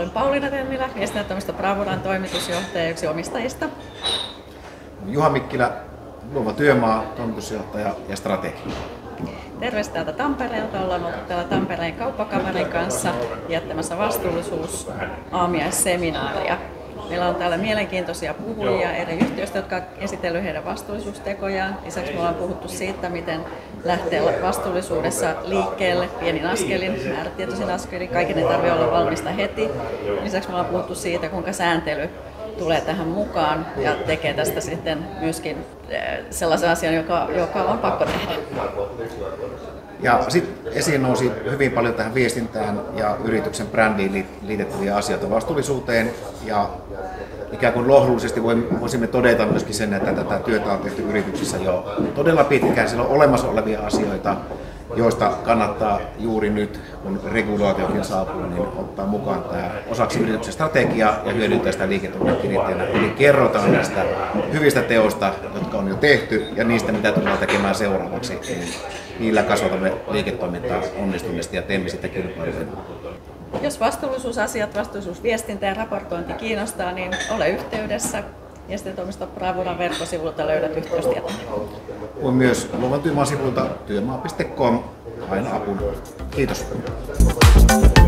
Olen Pauliina Tennilä, viestintätoimisto Bravuran toimitusjohtaja ja yksi omistajista. Juha Mikkilä, Luova Työmaa, toimitusjohtaja ja strategi. Terveys täältä Tampereelta. Ollaan oltu täällä Tampereen kauppakamarin kanssa jättämässä vastuullisuus-aamiaisseminaaria. Meillä on täällä mielenkiintoisia puhujia eri yhtiöistä, jotka ovat esitelleet heidän vastuullisuustekojaan. Lisäksi me ollaan puhuttu siitä, miten lähtee vastuullisuudessa liikkeelle pienin askelin, määrätietoisin askelin. Kaiken ei tarvitse olla valmista heti. Lisäksi me ollaan puhuttu siitä, kuinka sääntely tulee tähän mukaan ja tekee tästä sitten myöskin sellaisen asian, joka on pakko tehdä. Ja sitten esiin nousi hyvin paljon tähän viestintään ja yrityksen brändiin liitettäviä asioita vastuullisuuteen. Ja ikään kuin lohdullisesti voisimme todeta myöskin sen, että tätä työtä on tehty yrityksissä jo todella pitkään. Siellä on olemassa olevia asioita, joista kannattaa juuri nyt, kun regulaatiokin saapuu, niin ottaa mukaan tämä osaksi yrityksen strategiaa ja hyödyntää sitä liiketoimintakirjoittajana. Eli kerrotaan näistä hyvistä teoista, jotka on jo tehty, ja niistä, mitä tullaan tekemään seuraavaksi. Eli niillä kasvatamme liiketoimintaa onnistumista ja teemme sitä kilpailuedun. Jos vastuullisuusasiat, vastuullisuusviestintä ja raportointi kiinnostaa, niin ole yhteydessä. Viestintätoimisto Bravuran verkkosivulta löydät yhteystietoja. Kuin myös Luovan Työmaan sivulta työmaa.com aina apuna. Kiitos.